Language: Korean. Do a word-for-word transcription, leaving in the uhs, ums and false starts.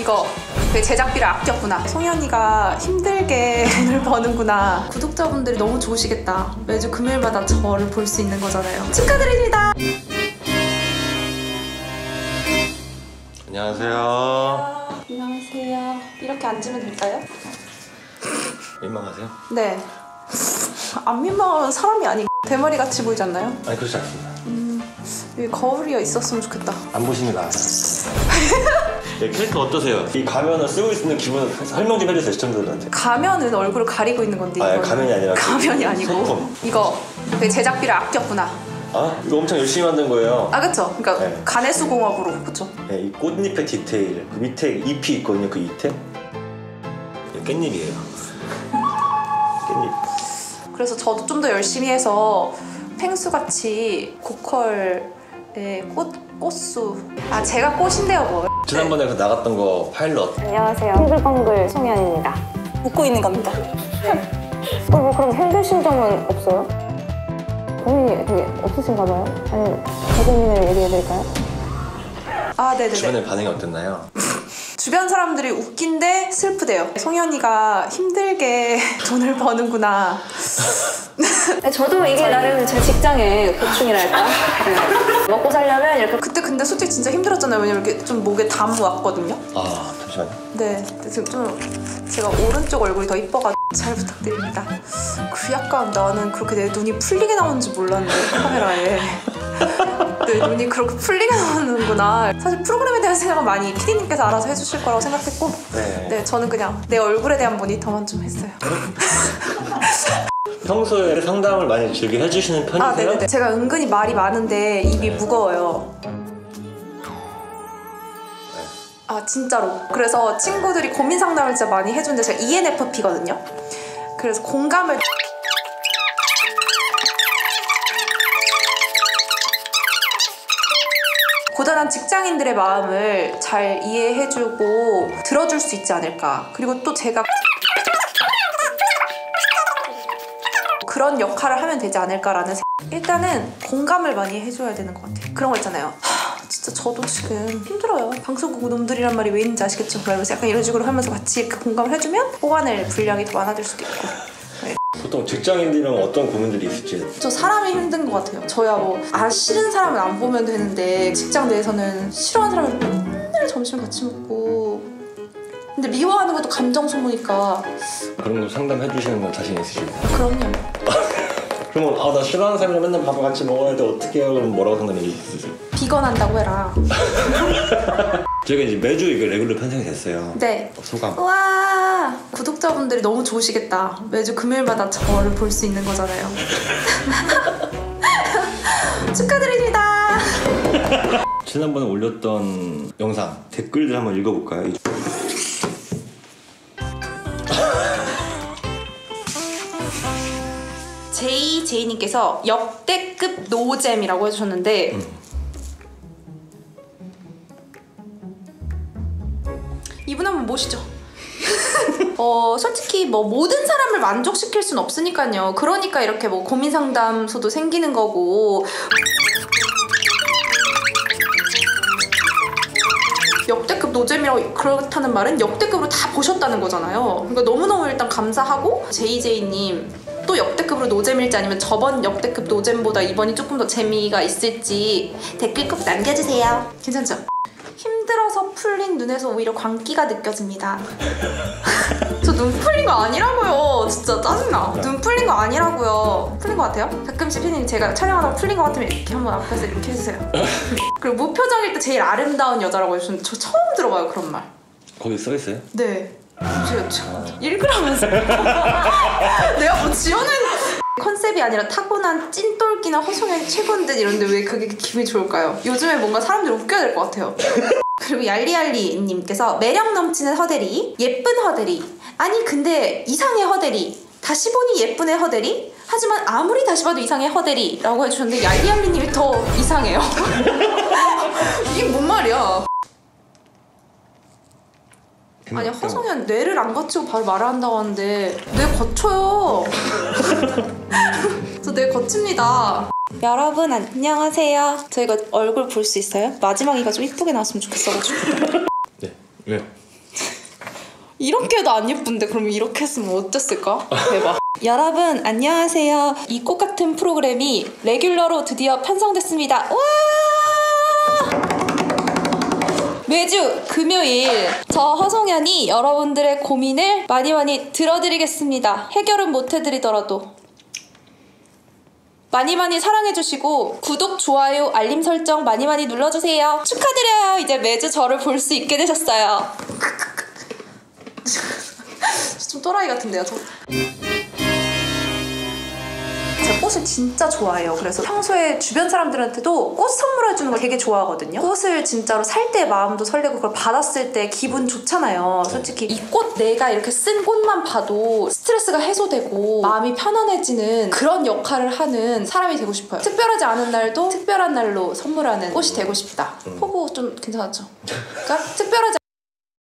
이거 내 제작비를 아꼈구나. 송이 언니가 힘들게 돈을 버는구나. 구독자분들이 너무 좋으시겠다. 매주 금요일마다 저를 볼 수 있는 거잖아요. 축하드립니다. 안녕하세요. 안녕하세요. 이렇게 앉으면 될까요? 민망하세요? 네. 안 민망한 사람이 아니 대머리 같이 보이지 않나요? 아니 그렇지 않습니다. 음, 여기 거울이 있었으면 좋겠다. 안 보시는 나아요. 네, 캐릭터 어떠세요? 이 가면을 쓰고 있는 기분 설명 좀 해주세요, 시청자들한테. 가면은 얼굴을 가리고 있는 건데. 아, 가면이 아니라 가면이 아니고 소품. 이거 내 제작비를 아꼈구나. 아, 이거 엄청 열심히 만든 거예요. 아, 그쵸? 그러니까 네. 가내수공업으로, 그쵸? 네, 이 꽃잎의 디테일, 그 밑에 잎이 있거든요, 그 잎에. 네, 깻잎이에요. 깻잎. 그래서 저도 좀 더 열심히 해서 펭수같이 고컬의 꽃, 꽃수. 아, 제가 꽃인데요, 뭘. 지난번에 그 나갔던 거 파일럿. 안녕하세요. 싱글벙글 송현입니다. 웃고 있는 겁니다. 네. 어, 뭐 그럼 힘드신 점은 없어요? 고민이 되게 없으신가 봐요? 아니면 제 고민을 얘기해드릴까요? 아, 네네네. 주변의 반응이 어땠나요? 주변 사람들이 웃긴데 슬프대요. 송이 언니가 힘들게 돈을 버는구나. 저도 이게 나름 제 직장의 고충이랄까? 네. 먹고 살려면 이렇게. 그때 근데 솔직히 진짜 힘들었잖아요. 왜냐면 이렇게 좀 목에 담 왔거든요. 아, 잠시만요. 네, 지금 좀 제가 오른쪽 얼굴이 더 이뻐가지고 잘 부탁드립니다. 그 약간 나는 그렇게 내 눈이 풀리게 나오는지 몰랐는데 카메라에 내 눈이 그렇게 풀리게 나오는구나. 사실 프로그램에 대한 생각은 많이 피디님께서 알아서 해주실 거라고 생각했고 네. 네, 저는 그냥 내 얼굴에 대한 모니터만 좀 했어요. 평소에 상담을 많이 즐겨 해주시는 편이세요? 아, 네네네. 제가 은근히 말이 많은데 입이 네. 무거워요. 아, 진짜로. 그래서 친구들이 고민 상담을 진짜 많이 해주는데 제가 이엔에프피거든요. 그래서 공감을 고단한 직장인들의 마음을 잘 이해해주고 들어줄 수 있지 않을까. 그리고 또 제가 그런 역할을 하면 되지 않을까라는 생각. 일단은 공감을 많이 해줘야 되는 것 같아요. 그런 거 있잖아요. 하, 진짜 저도 지금 힘들어요. 방송국 놈들이란 말이 왜 있는지 아시겠죠? 그러면서 약간 이런 식으로 하면서 같이 이렇게 공감을 해주면 뽑아낼 분량이 더 많아질 수도 있고. 네. 보통 직장인들이랑 어떤 고민들이 있을지. 저 사람이 힘든 것 같아요. 저야 뭐 아 싫은 사람은 안 보면 되는데 직장 내에서는 싫어하는 사람은 맨날 점심 같이 먹고 근데 미워하는 것도 감정 소모니까. 그런 거 상담해 주시는 건 자신 있으십니까? 그럼요. 그러면 아, 나 싫어하는 사람이랑 맨날 밥을 같이 먹어야 돼 어떻게 해요? 그럼 뭐라고 상담해 주세요? 비건한다고 해라. 저희가 이제 매주 이거 레귤러 편성이 됐어요. 네. 소감. 와, 구독자분들이 너무 좋으시겠다. 매주 금요일마다 저를 볼 수 있는 거잖아요. 축하드립니다. 지난번에 올렸던 영상 댓글들 한번 읽어볼까요? 제이제이님께서 역대급 노잼이라고 해주셨는데 음. 이분 한번 모시죠. 어, 솔직히 뭐 모든 사람을 만족시킬 순 없으니까요. 그러니까 이렇게 뭐 고민 상담소도 생기는 거고 역대급 노잼이라고 그렇다는 말은 역대급으로 다 보셨다는 거잖아요. 그러니까 너무너무 일단 감사하고 제이제이님 또 역대급으로 노잼일지 아니면 저번 역대급 노잼보다 이번이 조금 더 재미가 있을지 댓글 꼭 남겨주세요. 괜찮죠? 힘들어서 풀린 눈에서 오히려 광기가 느껴집니다. 저 눈 풀린 거 아니라고요. 진짜 짜증나. 눈 풀린 거 아니라고요. 풀린 거 같아요? 가끔씩 피디님 제가 촬영하다가 풀린 거 같으면 이렇게 한번 앞에서 이렇게 해주세요. 그리고 무표정일 때 제일 아름다운 여자라고 해주셨는데 저 처음 들어봐요 그런 말. 거기 써있어요? 네. 제가 읽으라면서. 내가 뭐 지어낸 컨셉이 아니라 타고난 찐똘끼나 허송한 최고인듯 이런데 왜 그게 기분이 좋을까요? 요즘에 뭔가 사람들이 웃겨야 될 것 같아요. 그리고 얄리얄리님께서 매력 넘치는 허대리, 예쁜 허대리. 아니 근데 이상해 허대리. 다시 보니 예쁜의 허대리? 하지만 아무리 다시 봐도 이상해 허대리 라고 해주셨는데 얄리얄리님이 더 이상해요. 이게 뭔 말이야. 아니 허성현 뇌를 안 거치고 바로 말을 한다고 하는데 뇌 거쳐요. 저 뇌 거칩니다. 여러분 안녕하세요. 저 이거 얼굴 볼 수 있어요? 마지막이가 좀 이쁘게 나왔으면 좋겠어가지고. 네, 왜요? 이렇게도 안 예쁜데 그럼 이렇게 했으면 어땠을까? 대박. 여러분 안녕하세요. 이 꽃 같은 프로그램이 레귤러로 드디어 편성됐습니다. 와! 매주 금요일 저 허송연이 여러분들의 고민을 많이 많이 들어드리겠습니다. 해결은 못 해드리더라도 많이 많이 사랑해주시고 구독, 좋아요, 알림 설정 많이 많이 눌러주세요. 축하드려요. 이제 매주 저를 볼 수 있게 되셨어요. 좀 또라이 같은데요, 저? 제가 꽃을 진짜 좋아해요. 그래서 평소에 주변 사람들한테도 꽃 선물해주는 걸 되게 좋아하거든요. 꽃을 진짜로 살 때 마음도 설레고 그걸 받았을 때 기분 좋잖아요. 솔직히 이 꽃 내가 이렇게 쓴 꽃만 봐도 스트레스가 해소되고 마음이 편안해지는 그런 역할을 하는 사람이 되고 싶어요. 특별하지 않은 날도 특별한 날로 선물하는 꽃이 되고 싶다. 포부 좀 괜찮았죠? 그러니까 특별하지